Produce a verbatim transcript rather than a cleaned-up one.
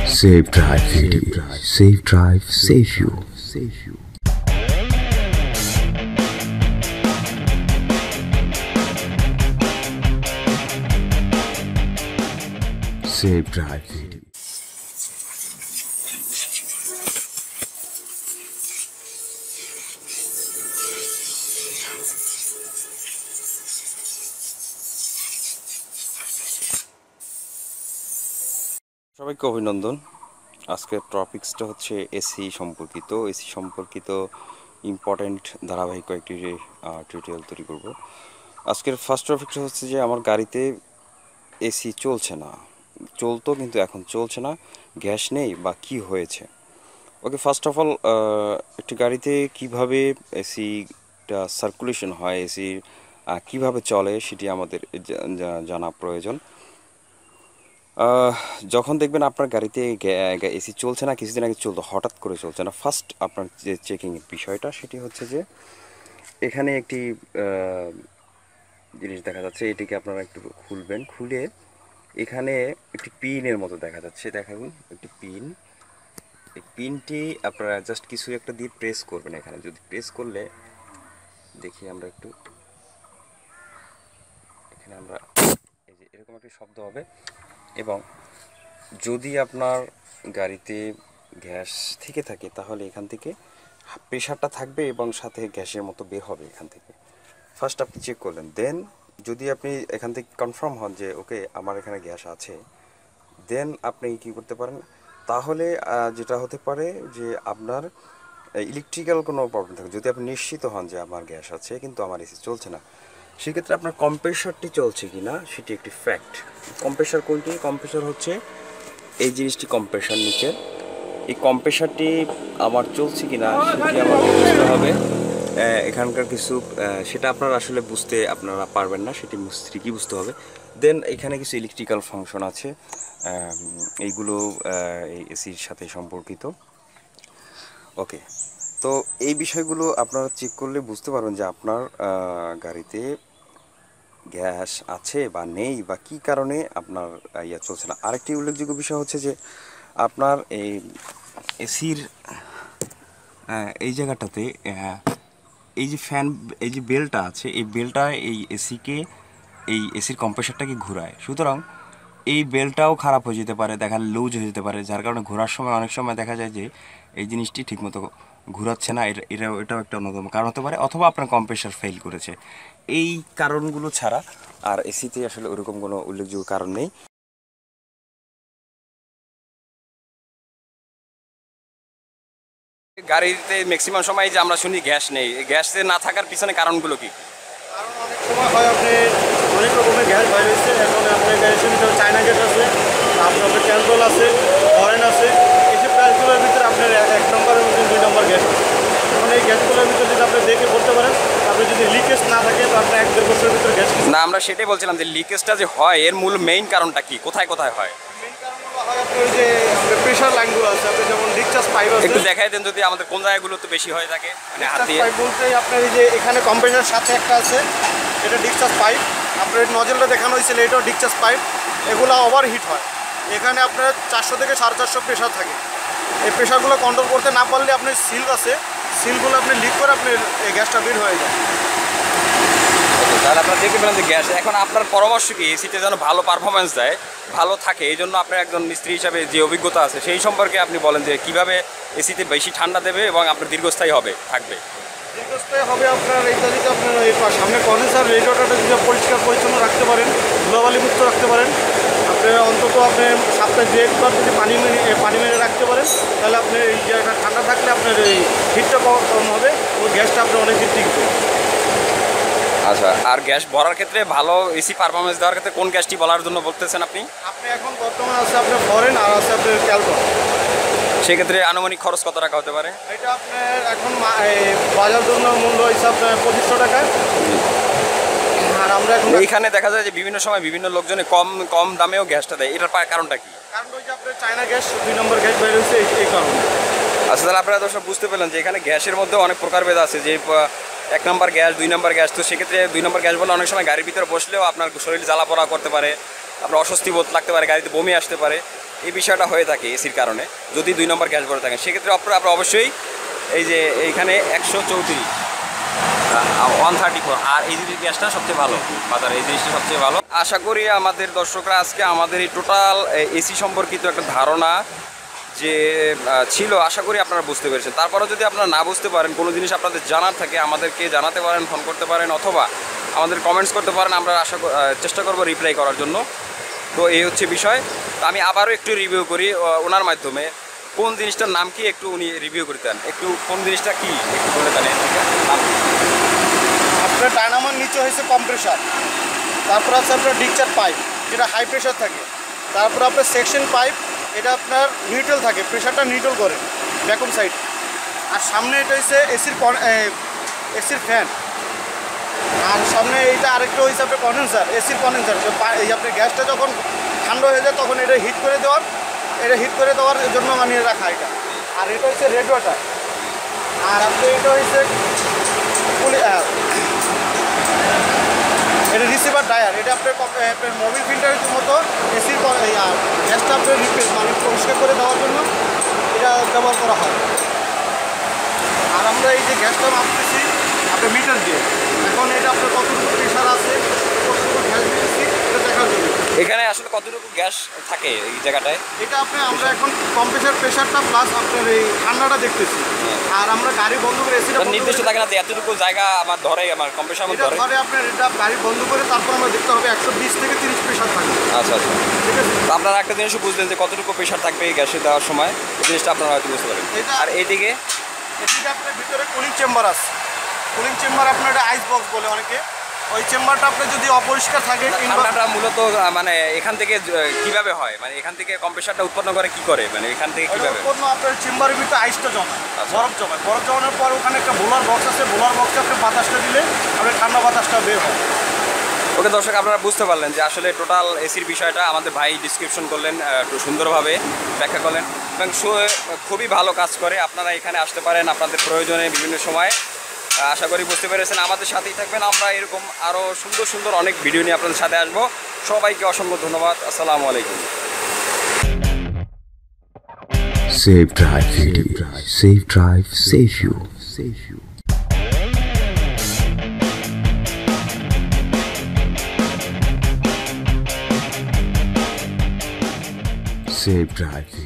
Safe Drive Video. Safe Drive, save you. Save you. Safe Drive Video. সবাইকে অভিনন্দন। আজকের টপিকসটা হচ্ছে এসি সম্পর্কিত এসি সম্পর্কিত ইম্পর্টেন্ট ধারাবাহিক কয়েকটি টিউটোরিয়াল তৈরি করব। আজকের ফার্স্ট টপিকটা হচ্ছে যে আমার গাড়িতে এসি চলছে না, চলতো কিন্তু এখন চলছে না, গ্যাস নেই বা কি হয়েছে। ওকে, ফার্স্ট অফ অল একটি গাড়িতে কিভাবে এসিটা সার্কুলেশন হয়, এসি কিভাবে চলে সেটি আমাদের জানা প্রয়োজন। যখন দেখবেন আপনার গাড়িতে এসি চলছে না, কিছুদিন আগে চলতো, হঠাৎ করে চলছে না, ফার্স্ট আপনার যে চেকিংয়ের বিষয়টা সেটি হচ্ছে যে এখানে একটি জিনিস দেখা যাচ্ছে, এটিকে আপনারা একটু খুলবেন, খুলে এখানে একটি পিনের মতো দেখা যাচ্ছে, দেখাবেন একটি পিন। এই পিনটি আপনারা জাস্ট কিছু একটা দিয়ে প্রেস করবেন। এখানে যদি প্রেস করলে দেখি আমরা একটু, এখানে আমরা এই যে এরকম একটি শব্দ হবে, এবং যদি আপনার গাড়িতে গ্যাস থেকে থাকে তাহলে এখান থেকে প্রেশারটা থাকবে এবং সাথে গ্যাসের মতো বের হবে এখান থেকে। ফার্স্ট আপনি চেক করলেন, দেন যদি আপনি এখান থেকে কনফার্ম হন যে ওকে আমার এখানে গ্যাস আছে, দেন আপনি কী করতে পারেন, তাহলে যেটা হতে পারে যে আপনার ইলেকট্রিক্যাল কোনো প্রবলেম থাকে। যদি আপনি নিশ্চিত হন যে আমার গ্যাস আছে কিন্তু আমার এসি চলছে না, সেক্ষেত্রে আপনার কম্প্রেসারটি চলছে কি না সেটি একটি ফ্যাক্ট। কম্প্রেসার কোনটি? কম্প্রেসার হচ্ছে এই জিনিসটি কম্প্রেসার নিচে, এই কম্প্রেসারটি আমার চলছে কি না সেটি আমার বুঝতে হবে। এখানকার কিছু সেটা আপনারা আসলে বুঝতে আপনারা পারবেন না, সেটি মিস্ত্রিকে বুঝতে হবে। দেন এখানে কিছু ইলেকট্রিক্যাল ফাংশন আছে, এইগুলো এই এসির সাথে সম্পর্কিত। ওকে, তো এই বিষয়গুলো আপনারা চেক করলে বুঝতে পারবেন যে আপনার গাড়িতে গ্যাস আছে বা নেই বা কী কারণে আপনার ইয়া চলছে না। আরেকটি উল্লেখযোগ্য বিষয় হচ্ছে যে আপনার এই এসির এই জায়গাটাতে এই যে ফ্যান, এই যে বেলটা আছে, এই বেলটা এই এসিকে, এই এসির কম্প্রেসারটাকে ঘোরায়। সুতরাং এই বেলটাও খারাপ হয়ে যেতে পারে, দেখা লুজ হয়ে যেতে পারে, যার কারণে ঘোরার সময় অনেক সময় দেখা যায় যে এই জিনিসটি ঠিকমতো ঘোরাচ্ছে না। এটা এটাও এটাও একটা অন্যতম কারণ হতে পারে, অথবা আপনার কম্প্রেসার ফেল করেছে। এই কারণগুলো ছাড়া আর এসিতে আসলে ওরকম কোনো উল্লেখযোগ্য কারণ নেই। গাড়িতে ম্যাক্সিমাম সময় যে আমরা শুনি গ্যাস নেই, গ্যাসে না থাকার পিছনে কারণগুলো কি? কারণ অনেক সময় হয় আপনি অনেক রকমের গ্যাস বাইরে হচ্ছে। এখন আপনার গ্যাসের ভিতরে চায়না গ্যাস আছে, আপনার ক্যালকোল আছে, ফরেন আছে। এইসব গ্যাসগুলোর ভিতরে আপনার এক নম্বরের মধ্যে দুই নম্বর গ্যাস আছে। এখন এই গ্যাসগুলোর ভিতরে যদি আপনি দেখে বলতে পারেন, আপনি যদি লিকেজ না থাকে তো আপনার এক দেড় বছরের ভিতরে গ্যাস না, আমরা সেটাই বলছিলাম যে লিকেজটা যে হয় এর মূল মেইন কারণটা কি, কোথায় কোথায় হয়? মেইন কারণগুলো হয় আপনার ওই যে আপনার প্রেশার লাইনগুলো আছে, আপনি যেমন ডিসচার্জ পাইপ আছে, একটু দেখাই দেন যদি আমাদের কোন জায়গাগুলো তো বেশি হয়ে থাকে। মানে হাত দিয়ে পাইপ বলতে আপনার এই যে এখানে কম্প্রেসার সাথে একটা আছে, এটা ডিসচার্জ পাইপ। আপনার নজলটা দেখানো হয়েছিল, এটাও ডিসচার্জ পাইপ। এগুলো ওভারহিট হয়, এখানে আপনার চারশো থেকে সাড়ে চারশো প্রেশার থাকে। এই প্রেশারগুলো কন্ট্রোল করতে না পারলে আপনার সিল আছে, সিলগুলো আপনি লিক করে আপনার এই গ্যাসটা বের হয়ে যায়। তাহলে আপনারা দেখতে পেলেন যে গ্যাস। এখন আপনার পরামর্শ কি এসিতে যেন ভালো পারফরমেন্স দেয়, ভালো থাকে, এই জন্য আপনার একজন মিস্ত্রি হিসাবে যে অভিজ্ঞতা আছে সেই সম্পর্কে আপনি বলেন যে কীভাবে এসিতে বেশি ঠান্ডা দেবে এবং আপনার দীর্ঘস্থায়ী হবে থাকবে। দীর্ঘস্থায়ী হবে আপনার এইটা যদি আপনার এই সামনে কন্ডেন্সার রেডিয়েটরটা যদি পরিষ্কার পরিচ্ছন্ন রাখতে পারেন, ধুলাবালি মুক্ত রাখতে পারেন, আপনি অন্তত আপনি সপ্তাহে দু একবার যদি পানি মেরে পানি মেরে রাখতে পারেন, তাহলে আপনার এই জায়গাটা ঠান্ডা থাকলে আপনার এই হিটটা কম হবে, ওই গ্যাসটা আপনার অনেক দিন টিকবে। আচ্ছা, আর গ্যাস ভরার ক্ষেত্রে ভালো এসি পারফরমেন্স দেওয়ার ক্ষেত্রে কোন গ্যাসটি বলার জন্য বলতেছেন আপনি? আপনি এখন বর্তমানে আছে আপনার ফরেন আর আছে আপনার ক্যালকন। সেক্ষেত্রে আনুমানিক খরচ কত টাকা হতে পারে? এটা আপনার এখন বাজার জন্য মূল্য হিসাব পঁচিশশো টাকা। আর আমরা এখন এইখানে দেখা যায় যে বিভিন্ন সময় বিভিন্ন লোকজনে কম কম দামেও গ্যাসটা দেয়, এটার কারণটা কি? কারণ ওই যে আপনার চায়না গ্যাস দুই নম্বর গ্যাস বের হয়েছে এই কারণে। আচ্ছা, তাহলে আপনারা দর্শক বুঝতে পেলেন যে এখানে গ্যাসের মধ্যে অনেক প্রকারভেদ আছে, যে এক নম্বর গ্যাস, দুই নম্বর গ্যাস। তো সেক্ষেত্রে দুই নম্বর গ্যাস বলে অনেক সময় গাড়ির ভিতরে বসলেও আপনার শরীর জ্বালা পোড়া করতে পারে, আপনার অস্বস্তি বোধ লাগতে পারে, গাড়িতে বমি আসতে পারে। এই বিষয়টা হয়ে থাকে এসির কারণে, যদি দুই নম্বর গ্যাস ভরে থাকেন সেক্ষেত্রে আপনারা আপনারা অবশ্যই এই যে এইখানে একশো চৌত্রিশ ওয়ান থার্টি ফোর আর এই জিনিস গ্যাসটা সবচেয়ে ভালো বাজার, এই জিনিসটা সবচেয়ে ভালো। আশা করি আমাদের দর্শকরা আজকে আমাদের এই টোটাল এসি সম্পর্কিত একটা ধারণা যে ছিল আশা করি আপনারা বুঝতে পেরেছেন। তারপরে যদি আপনারা না বুঝতে পারেন, কোনো জিনিস আপনাদের জানার থাকে আমাদেরকে জানাতে পারেন, ফোন করতে পারেন অথবা আমাদের কমেন্টস করতে পারেন, আমরা আশা চেষ্টা করব রিপ্লাই করার জন্য। তো এই হচ্ছে বিষয়। তো আমি আবারও একটু রিভিউ করি ওনার মাধ্যমে কোন জিনিসটার নাম কি একটু উনি রিভিউ করতেন, একটু কোন জিনিসটা কি একটু বলে দেন। আপনার ডায়নামোর নিচে হয়েছে কম্প্রেসার, তারপর আছে আপনার ডিকচার পাইপ যেটা হাই প্রেশার থাকে, তারপর আপনার সেকশন পাইপ এটা আপনার নিউট্রাল থাকে, প্রেশারটা নিউট্রাল করে ভ্যাকুম সাইড। আর সামনে এটা হচ্ছে এসির এসির ফ্যান, আর সামনে এইটা আরেকটা হয়েছে আপনার কন্ডেন্সার, এসির কন্ডেন্সার। এই আপনার গ্যাসটা যখন ঠান্ডা হয়ে যায় তখন এটা হিট করে দেওয়ার এটা হিট করে দেওয়ার জন্য বানিয়ে রাখা এটা। আর এটা হচ্ছে রেড ওয়াটার। আর আপনি এটা হচ্ছে এটা রিসিভার ডায়ার, এটা আপনার আপনার মোবিল ফিল্টারের মতো এসির গ্যাসটা আপনার রিপ্লেস মানে পরিষ্কার করে দেওয়ার জন্য এটা ব্যবহার করা হয়। আর আমরা এই যে গ্যাসটা মাপতেছি আপনার মিটার দিয়ে, এখন এটা আপনার কতটুকু প্রেশার আছে, কতটুকু গ্যাস দিতেছি এটা দেখার জন্য। এখানে আসলে কতটুকু গ্যাস থাকে এই জায়গাটায়? এটা আপনি আমরা এখন কম্প্রেসার প্রেশারটা প্লাস আপনার এই ঠান্ডাটা দেখতেছি। আর আমরা গাড়ি বন্ধ করে এসিটা নির্দিষ্ট থাকে না যে এতটুকু জায়গা আমার ধরে আমার কম্প্রেসার আমার ধরে ধরে আপনার এটা গাড়ি বন্ধ করে তারপর আমরা দেখতে হবে একশো বিশ থেকে তিরিশ প্রেশার থাকবে। আচ্ছা আচ্ছা, ঠিক আছে। তো আপনারা একটা জিনিসও বুঝলেন যে কতটুকু প্রেশার থাকবে এই গ্যাসে দেওয়ার সময়, এই জিনিসটা আপনারা হয়তো বুঝতে পারবেন। আর এইদিকে এদিকে আপনার ভিতরে কুলিং চেম্বার আছে, কুলিং চেম্বার আপনার একটা আইস বক্স বলে অনেকে, ওই চেম্বারটা আপনার যদি অপরিষ্কার থাকে ঠান্ডাটা মূলত মানে এখান থেকে কিভাবে হয়, মানে এখান থেকে কম্প্রেসারটা উৎপন্ন করে কি করে, মানে এখান থেকে কিভাবে উৎপন্ন আপনার চেম্বারের ভিতরে আইসটা জমায়, বরফ জমায়, বরফ জমানোর পর ওখানে একটা বোলার বক্স আছে, বোলার বক্সে আপনি বাতাসটা দিলে আপনার ঠান্ডা বাতাসটা বের হয়। ওকে দর্শক, আপনারা বুঝতে পারলেন যে আসলে টোটাল এসির বিষয়টা আমাদের ভাই ডিসক্রিপশন করলেন, একটু সুন্দরভাবে ব্যাখ্যা করলেন এবং খুবই ভালো কাজ করে। আপনারা এখানে আসতে পারেন আপনাদের প্রয়োজনে বিভিন্ন সময়। আশা করি বুঝতে পেরেছেন, আমাদের সাথেই থাকবেন, আমরা এরকম আরও সুন্দর সুন্দর অনেক ভিডিও নিয়ে আপনাদের সাথে আসবো। সবাইকে অসংখ্য ধন্যবাদ। আসসালামু আলাইকুম। Safe Drive Video. Safe Drive, save you. Save you. Safe Drive.